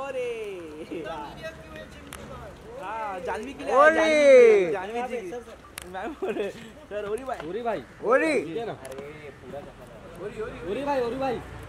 हाँ जानवी के लिए जानवी जी की मैम बोले सर ओरी भाई ओरी भाई ओरी ना ओरी भाई